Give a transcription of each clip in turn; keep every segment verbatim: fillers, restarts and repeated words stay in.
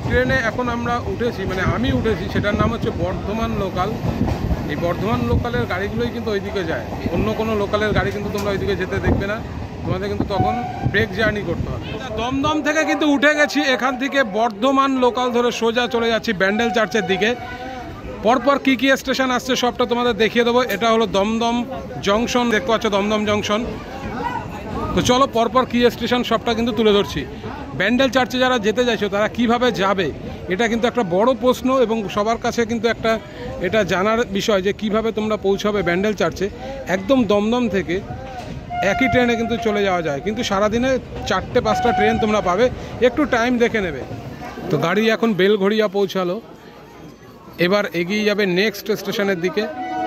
ট্রেনে এখন আমরা উঠেছি, মানে আমি উঠেছি, সেটার নাম হচ্ছে বর্ধমান লোকাল। এই বর্ধমান লোকালের গাড়িগুলোই কিন্তু ওইদিকে যায়, অন্য কোনো লোকালের গাড়ি কিন্তু তোমরা ওইদিকে যেতে দেখবে না, তোমাদের কিন্তু তখন ব্রেক জার্নি করতে হবে। দমদম থেকে কিন্তু উঠে গেছি, এখান থেকে বর্ধমান লোকাল ধরে সোজা চলে যাচ্ছি ব্যান্ডেল চার্চের দিকে। পরপর কী কী স্টেশন আসছে সবটা তোমাদের দেখিয়ে দেবো। এটা হলো দমদম জংশন, দেখতে পাচ্ছ দমদম জংশন। তো চলো পরপর কী স্টেশন সবটা কিন্তু তুলে ধরছি। ব্যান্ডেল চার্চে যারা যেতে চাইছো তারা কিভাবে যাবে, এটা কিন্তু একটা বড় প্রশ্ন এবং সবার কাছে কিন্তু একটা এটা জানার বিষয় যে কিভাবে তোমরা পৌঁছাবে ব্যান্ডেল চার্চে। একদম দমদম থেকে একই ট্রেনে কিন্তু চলে যাওয়া যায়, কিন্তু সারাদিনে চারটে পাঁচটা ট্রেন তোমরা পাবে, একটু টাইম দেখে নেবে। তো গাড়ি এখন বেলঘড়িয়া পৌঁছালো, এবার এগিয়ে যাবে নেক্সট স্টেশনের দিকে।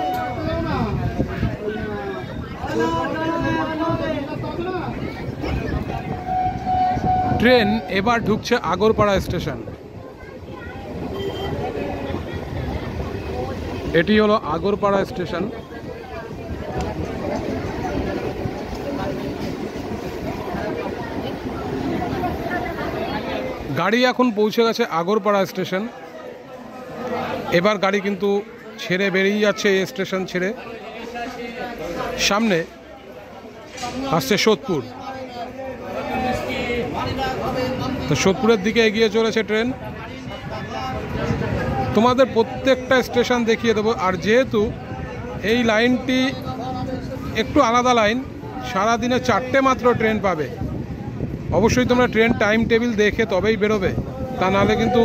ট্রেন এবার ঢুকছে আগরপাড়া স্টেশন। এটি হলো আগরপাড়া স্টেশন। গাড়ি এখন পৌঁছে গেছে আগরপাড়া স্টেশন। এবার গাড়ি কিন্তু ছেড়ে বেরিয়ে যাচ্ছে এই স্টেশন ছেড়ে, সামনে আসছে সোদপুর। তো সোদপুরের দিকে এগিয়ে চলেছে ট্রেন। তোমাদের প্রত্যেকটা স্টেশন দেখিয়ে দেবো। আর যেহেতু এই লাইনটি একটু আলাদা লাইন, সারাদিনে চারটে মাত্র ট্রেন পাবে, অবশ্যই তোমরা ট্রেন টাইম টেবিল দেখে তবেই বেরোবে, তা নাহলে কিন্তু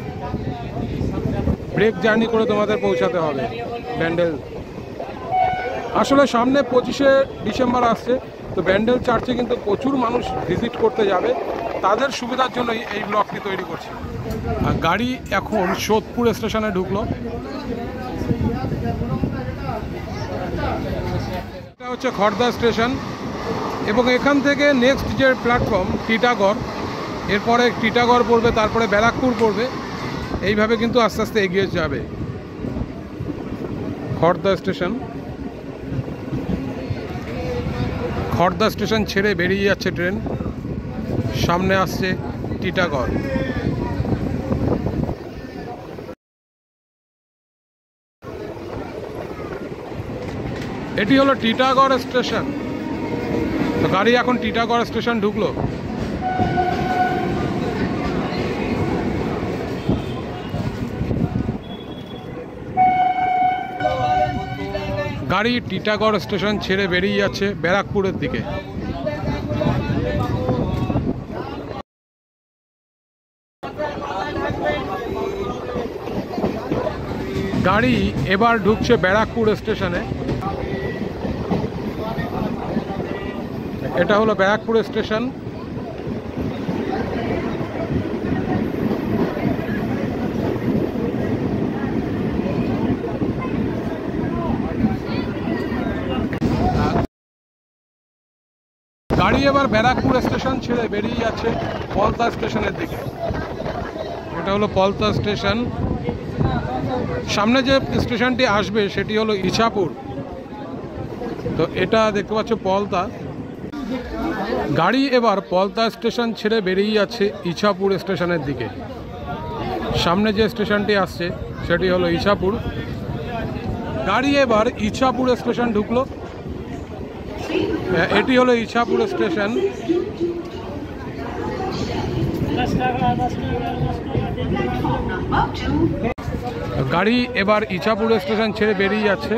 ব্রেক জার্নি করে তোমাদের পৌঁছাতে হবে ব্যান্ডেল। আসলে সামনে পঁচিশে ডিসেম্বর আসছে, তো ব্যান্ডেল চার্চে কিন্তু প্রচুর মানুষ ভিজিট করতে যাবে, তাদের সুবিধার জন্যই এই ব্লগটি তৈরি করছি। আর গাড়ি এখন সোদপুর স্টেশনে ঢুকলো। এটা হচ্ছে খড়দা স্টেশন এবং এখান থেকে নেক্সট যে প্ল্যাটফর্ম টিটাগড়, এরপরে টিটাগড় পড়বে, তারপরে ব্যারাকপুর পড়বে, এইভাবে কিন্তু আস্তে আস্তে এগিয়ে যাবে। খড়দা স্টেশন, খড়দা স্টেশন ছেড়ে বেরিয়ে যাচ্ছে ট্রেন, সামনে আসছে টিটাগড়। এটি হলো টিটাগড় স্টেশন। তো গাড়ি এখন টিটাগড় স্টেশন ঢুকলো। গাড়ি টিটাগড় স্টেশন ছেড়ে বেরিয়ে যাচ্ছে ব্যারাকপুরের দিকে। গাড়ি এবার ঢুকছে ব্যারাকপুর স্টেশনে। এটা হলো ব্যারাকপুর স্টেশন। গাড়ি এবার ব্যারাকপুর স্টেশন ছেড়ে বেরিয়ে যাচ্ছে পলতা স্টেশনের দিকে। এটা হলো পলতা স্টেশন। সামনে যে স্টেশনটি আসবে সেটি হলো ইছাপুর। তো এটা দেখতে পাচ্ছ পলতা। গাড়ি এবার পলতা স্টেশন ছেড়ে বেরিয়ে যাচ্ছে ইছাপুর স্টেশনের দিকে। সামনে যে স্টেশনটি আসছে সেটি হলো ইছাপুর। গাড়ি এবার ইছাপুর স্টেশন ঢুকলো। এটি হলো ইছাপুর স্টেশন। গাড়ি এবার ইছাপুর স্টেশন ছেড়ে বেরিয়ে যাচ্ছে।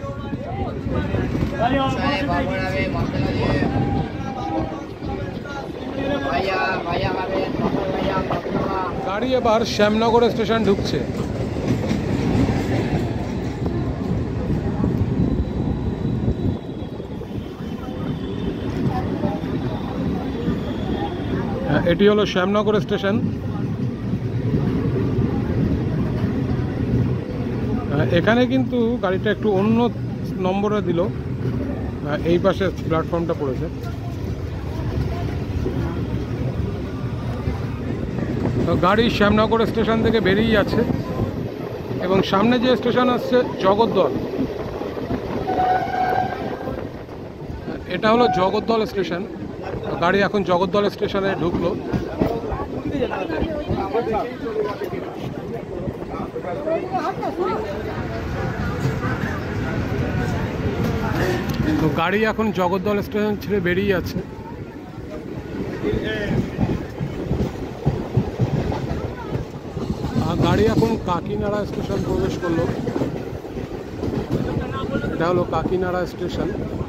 গাড়ি এবার শ্যামনগর স্টেশন ঢুকছে। এটি হলো শ্যামনগর স্টেশন। এখানে কিন্তু গাড়িটা একটু অন্য নম্বরে দিল, এই পাশে প্ল্যাটফর্মটা পড়েছে। তো গাড়ি শ্যামনগর স্টেশন থেকে বেরিয়ে যাচ্ছে এবং সামনে যে স্টেশন আসছে জগদ্দল। এটা হলো জগদ্দল স্টেশন। গাড়ি এখন জগদ্দল স্টেশনে ঢুকলো। তো গাড়ি এখন জগদ্দল স্টেশন ছেড়ে বেরিয়ে যাচ্ছে। আর গাড়ি এখন কাকিনাড়া স্টেশন প্রবেশ করলো। এটা হলো কাকিনাড়া স্টেশন।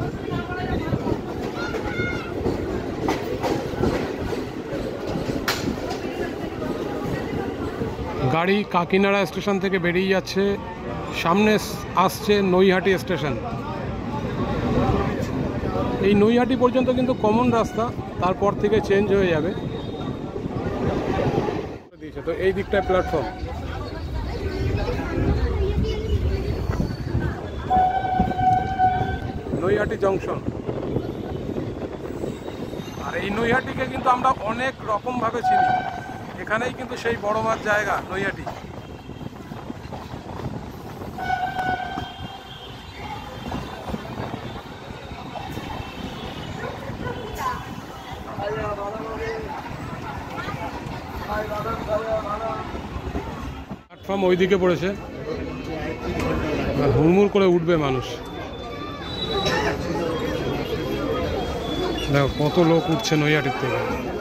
গাড়ি কাকিনাড়া স্টেশন থেকে বেরিয়ে যাচ্ছে, সামনে আসছে নৈহাটি স্টেশন। এই নৈহাটি পর্যন্ত কিন্তু কমন রাস্তা, তারপর থেকে চেঞ্জ হয়ে যাবে। তো এই দিকটায় প্ল্যাটফর্ম, নৈহাটি জংশন। আর এই নৈহাটিকে কিন্তু আমরা অনেক রকমভাবে চিনি। এখানেই কিন্তু সেই বড় মাছ জায়গা নৈহাটি। প্ল্যাটফর্ম ওইদিকে পড়েছে, হুড়মুড় করে উঠবে মানুষ। দেখো কত লোক উঠছে নৈহাটির থেকে।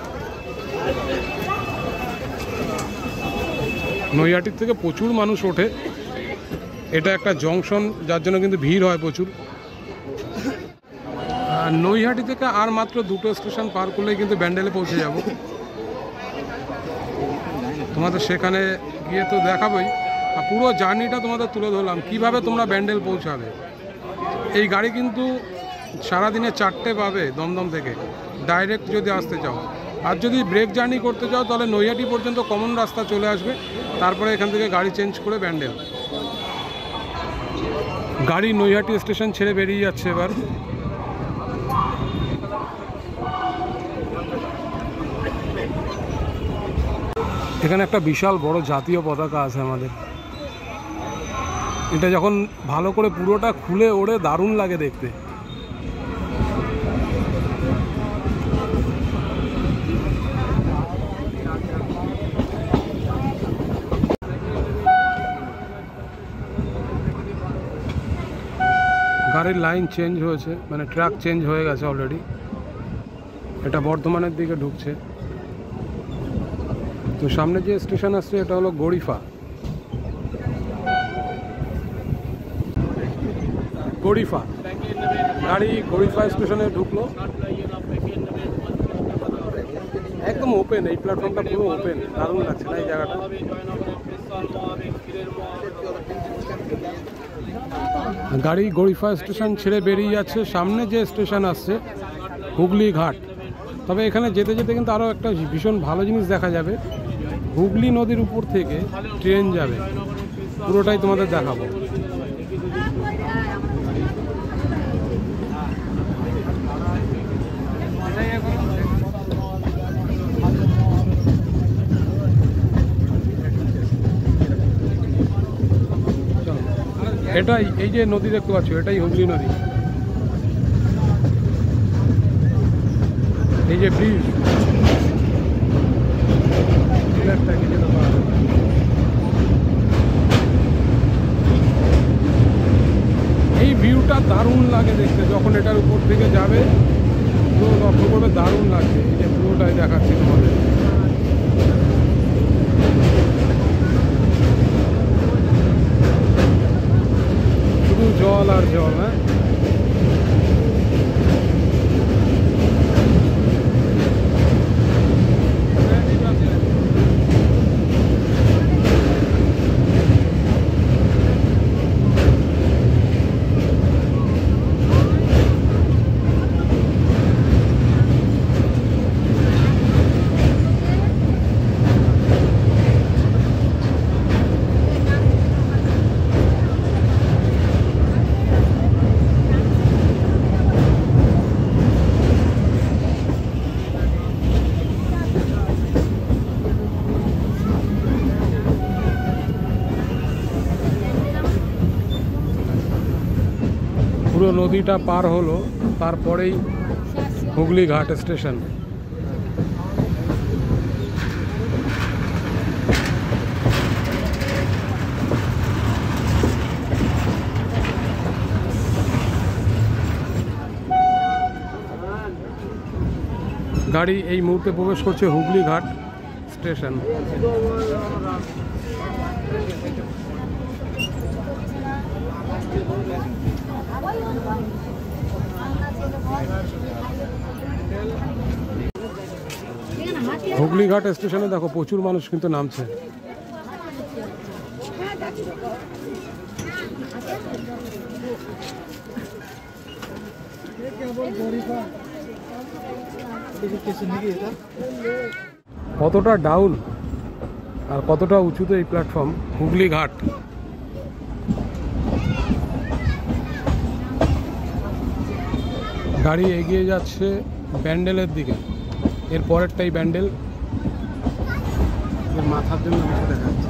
নৈহাটির থেকে প্রচুর মানুষ ওঠে। এটা একটা জংশন, যার জন্য কিন্তু ভিড় হয় প্রচুর। আর নৈহাটি থেকে আর মাত্র দুটো স্টেশন পার করলেই কিন্তু ব্যান্ডেলে পৌঁছে যাব। তোমাদের সেখানে গিয়ে তো দেখাবোই, আর পুরো জার্নিটা তোমাদের তুলে ধরলাম কিভাবে তোমরা ব্যান্ডেল পৌঁছাবে। এই গাড়ি কিন্তু সারাদিনে চারটে পাবে দমদম থেকে, ডাইরেক্ট যদি আসতে চাও। আর যদি ব্রেক জার্নি করতে চাও তাহলে নৈহাটি পর্যন্ত কমন রাস্তা চলে আসবে, তারপরে এখান থেকে গাড়ি চেঞ্জ করে ব্যান্ডেল। গাড়ি নৈহাটি স্টেশন ছেড়ে বেরিয়ে যাচ্ছে এবার। এখানে একটা বিশাল বড় জাতীয় পতাকা আছে আমাদের। এটা যখন ভালো করে পুরোটা খুলে ওড়ে দারুণ লাগে দেখতে। গাড়ির লাইন চেঞ্জ হয়েছে, মানে ট্র্যাক চেঞ্জ হয়ে গেছে অলরেডি। এটা বর্ধমানের দিকে ঢুকছে। তো সামনে যে স্টেশন আসছে এটা হলো গড়িফা। গড়িফা গাড়ি গড়িফা স্টেশনে ঢুকলো। একদম ওপেন, এই প্ল্যাটফর্মটা পুরো ওপেন, দারুণ লাগছে না এই জায়গাটা। গাড়ি গড়িফা স্টেশন ছেড়ে বেরিয়ে যাচ্ছে, সামনে যে স্টেশন আসছে হুগলি ঘাট। তবে এখানে যেতে যেতে কিন্তু আরও একটা ভীষণ ভালো জিনিস দেখা যাবে। হুগলি নদীর উপর থেকে ট্রেন যাবে, পুরোটাই তোমাদের দেখাবো। এটাই, এই যে নদী দেখতে পাচ্ছ, এটাই হুগলি নদী। এই যে ব্রিজ, এই ভিউটা দারুণ লাগে দেখতে। যখন এটার উপর থেকে যাবে পুরো লক্ষ্য করবে, দারুণ লাগছে। এই যে পুরোটাই দেখাচ্ছি তোমাদের। শুধু জল আর জল। হ্যাঁ, পুরো নদীটা পার হলো, তারপরেই হুগলি ঘাট স্টেশন। গাড়ি এই মুহূর্তে প্রবেশ করছে হুগলি ঘাট স্টেশন। হুগলি ঘাট স্টেশনে দেখো প্রচুর মানুষ কিন্তু নামছে। কতটা ডাউন আর কতটা উঁচুতে এই প্ল্যাটফর্ম হুগলি ঘাট। গাড়ি এগিয়ে যাচ্ছে ব্যান্ডেলের দিকে, এর পরেরটাই ব্যান্ডেল। এর মাথার জন্য কিছু দেখা যাচ্ছে।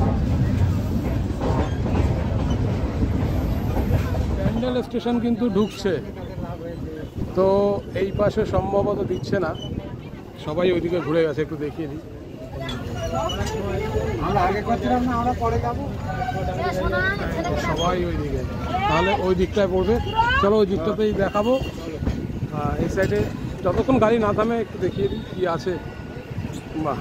ব্যান্ডেল স্টেশন কিন্তু ঢুকছে, তো এই পাশে সম্ভবত দিচ্ছে না, সবাই ওইদিকে ঘুরে গেছে। একটু দেখিয়ে দিই। সবাই ওইদিকে, তাহলে ওই দিকটায় পড়বে। চলো ওই দিকটাতেই দেখাবো। এই সাইডে যতক্ষণ গাড়ি না থামে একটু দেখিয়ে দিই কি আছে। বাহ,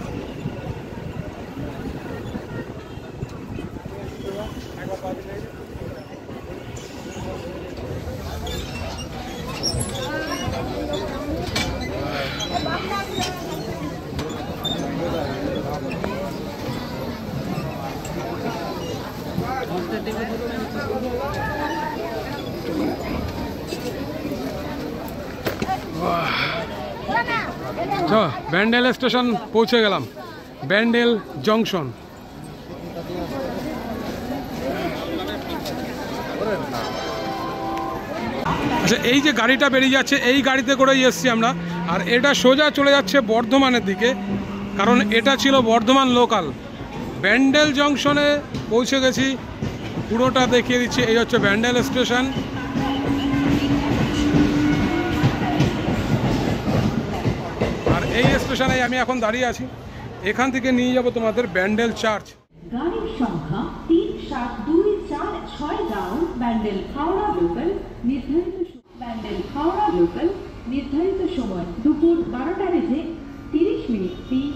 ব্যান্ডেল স্টেশন পৌঁছে গেলাম, ব্যান্ডেল জংশন। আচ্ছা, এই যে গাড়িটা বেরিয়ে যাচ্ছে এই গাড়িতে করেই এসছি আমরা, আর এটা সোজা চলে যাচ্ছে বর্ধমানের দিকে, কারণ এটা ছিল বর্ধমান লোকাল। ব্যান্ডেল জংশনে পৌঁছে গেছি, পুরোটা দেখিয়ে দিচ্ছি। এই হচ্ছে ব্যান্ডেল স্টেশন। আর এই স্টেশনে আমি এখন দাঁড়িয়ে আছি, এখান থেকে নিয়ে যাব তোমাদের ব্যান্ডেল চার্চ। গাড়ির সংখ্যা তিন সাত দুই চার ছয় গাঁও ব্যান্ডেল হাওড়া লোকাল নির্ধারিত ব্যান্ডেল হাওড়া লোকাল নির্ধারিত সময় দুপুর বারোটা বেজে তিরিশ মিনিট।